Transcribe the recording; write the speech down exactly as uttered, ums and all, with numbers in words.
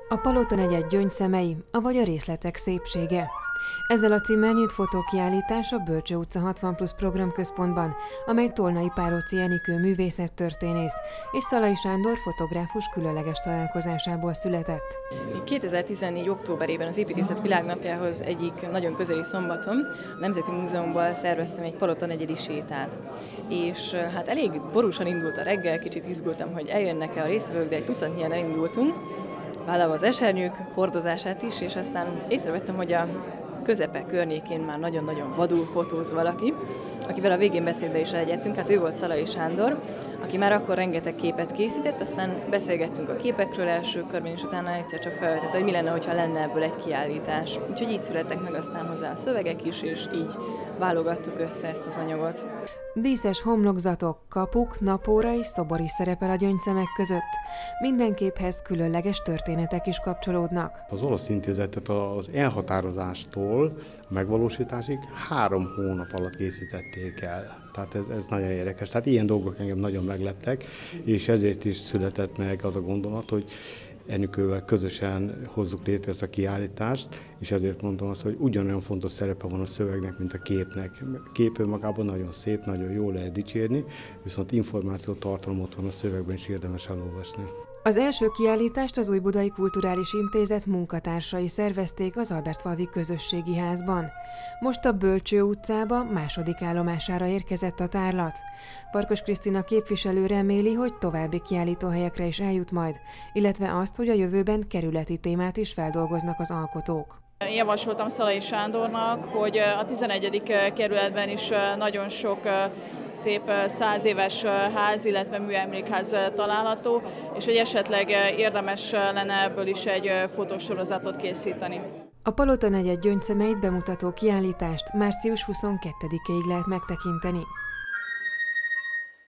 A Palota negyed gyöngyszemei, avagy a részletek szépsége. Ezzel a címmel nyílt fotókiállítás a Bölcső utca hatvan plusz programközpontban, amely Tolnai Pálóczy Enikő művészettörténész és Szalai Sándor fotográfus különleges találkozásából született. kétezer-tizennégy. októberében az Építészet Világnapjához egyik nagyon közeli szombaton a Nemzeti Múzeumban szerveztem egy Palota negyedi sétát. És hát elég borúsan indult a reggel, kicsit izgultam, hogy eljönnek-e a résztvevők, de egy tucatnyian elindultunk, vállalva az esernyők hordozását is, és aztán észrevettem, hogy a közepe környékén már nagyon-nagyon vadul fotóz valaki, akivel a végén beszédbe is elegyedtünk, hát ő volt Szalai Sándor, aki már akkor rengeteg képet készített, aztán beszélgettünk a képekről első körben, és utána egyszer csak felvetett, hogy mi lenne, hogyha lenne ebből egy kiállítás. Úgyhogy így születtek meg aztán hozzá a szövegek is, és így válogattuk össze ezt az anyagot. Díszes homlokzatok, kapuk, napóra és szobor is szerepel a gyöngyszemek között. Minden képhez különleges történetek is kapcsolódnak. Az olasz intézetet az elhatározástól a megvalósításig három hónap alatt készítették el. Tehát ez, ez nagyon érdekes. Tehát ilyen dolgok engem nagyon megleptek, és ezért is született meg az a gondolat, hogy Enikővel közösen hozzuk létre ezt a kiállítást, és ezért mondom azt, hogy ugyanolyan fontos szerepe van a szövegnek, mint a képnek. A kép önmagában nagyon szép, nagyon jól lehet dicsérni, viszont információ tartalom van a szövegben, is érdemes elolvasni. Az első kiállítást az Újbudai Kulturális Intézet munkatársai szervezték az Albertfalvi Közösségi Házban. Most a Bölcső utcába második állomására érkezett a tárlat. Farkas Krisztina képviselő reméli, hogy további kiállítóhelyekre is eljut majd, illetve azt, hogy a jövőben kerületi témát is feldolgoznak az alkotók. Én javasoltam Szalai Sándornak, hogy a tizenegyedik kerületben is nagyon sok szép száz éves ház, illetve műemlékház található, és hogy esetleg érdemes lenne ebből is egy fotósorozatot készíteni. A Palota negyed gyöngyszemeit bemutató kiállítást március huszonkettedikéig lehet megtekinteni.